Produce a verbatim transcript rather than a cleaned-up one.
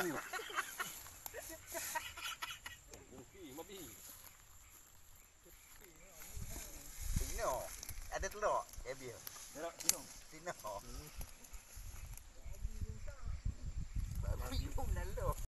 ni. Tino. Ada telur? Ya biar. Tino. Tino. Babi pun nalo.